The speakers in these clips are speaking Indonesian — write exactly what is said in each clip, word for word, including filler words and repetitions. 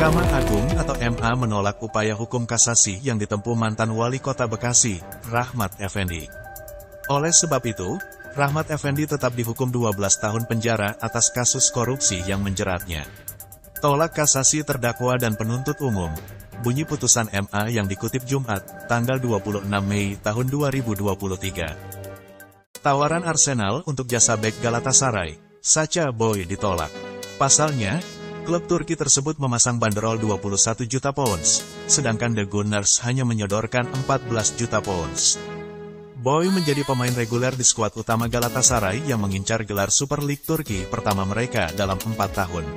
Mahkamah Agung atau M A menolak upaya hukum kasasi yang ditempuh mantan Wali Kota Bekasi, Rahmat Effendi. Oleh sebab itu, Rahmat Effendi tetap dihukum dua belas tahun penjara atas kasus korupsi yang menjeratnya. Tolak kasasi terdakwa dan penuntut umum. Bunyi putusan M A yang dikutip Jumat, tanggal dua puluh enam Mei tahun dua ribu dua puluh tiga. Tawaran Arsenal untuk jasa bek Galatasaray, Sacha Boey ditolak. Pasalnya, klub Turki tersebut memasang banderol dua puluh satu juta pounds, sedangkan The Gunners hanya menyodorkan empat belas juta pounds. Boey menjadi pemain reguler di skuad utama Galatasaray yang mengincar gelar Super League Turki pertama mereka dalam empat tahun.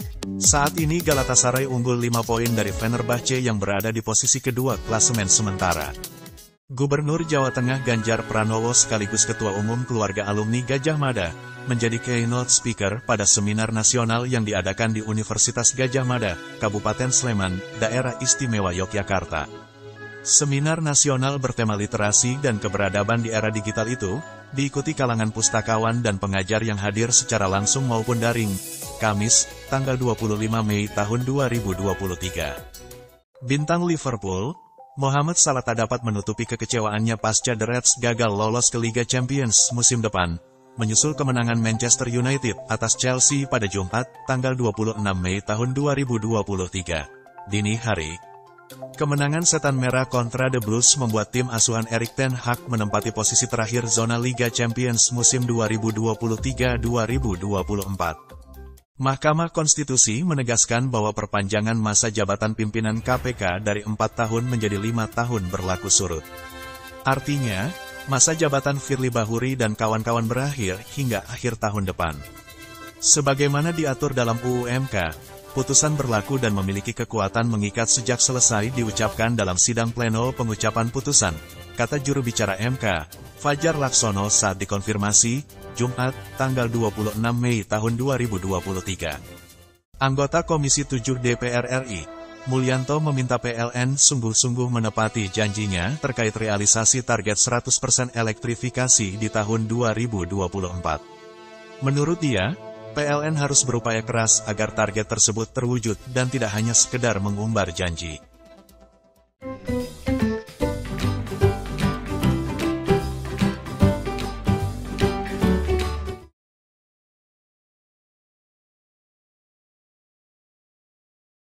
Saat ini Galatasaray unggul lima poin dari Fenerbahce yang berada di posisi kedua klasemen sementara. Gubernur Jawa Tengah Ganjar Pranowo sekaligus Ketua Umum Keluarga Alumni Gadjah Mada, menjadi keynote speaker pada seminar nasional yang diadakan di Universitas Gadjah Mada, Kabupaten Sleman, Daerah Istimewa Yogyakarta. Seminar nasional bertema literasi dan keberadaban di era digital itu, diikuti kalangan pustakawan dan pengajar yang hadir secara langsung maupun daring, Kamis, tanggal dua puluh lima Mei tahun dua ribu dua puluh tiga. Bintang Liverpool, Mohamed Salah tak dapat menutupi kekecewaannya pasca The Reds gagal lolos ke Liga Champions musim depan, menyusul kemenangan Manchester United atas Chelsea pada Jumat, tanggal dua puluh enam Mei tahun dua ribu dua puluh tiga. Dini hari, kemenangan Setan Merah kontra The Blues membuat tim asuhan Erik ten Hag menempati posisi terakhir zona Liga Champions musim dua ribu dua puluh tiga dua ribu dua puluh empat. Mahkamah Konstitusi menegaskan bahwa perpanjangan masa jabatan pimpinan K P K dari empat tahun menjadi lima tahun berlaku surut. Artinya, masa jabatan Firly Bahuri dan kawan-kawan berakhir hingga akhir tahun depan. Sebagaimana diatur dalam U U M K, putusan berlaku dan memiliki kekuatan mengikat sejak selesai diucapkan dalam sidang pleno pengucapan putusan, kata juru bicara M K, Fajar Laksono saat dikonfirmasi, Jumat, tanggal dua puluh enam Mei tahun dua ribu dua puluh tiga. Anggota Komisi tujuh D P R R I, Mulyanto meminta P L N sungguh-sungguh menepati janjinya terkait realisasi target seratus persen elektrifikasi di tahun dua ribu dua puluh empat. Menurut dia, P L N harus berupaya keras agar target tersebut terwujud dan tidak hanya sekedar mengumbar janji.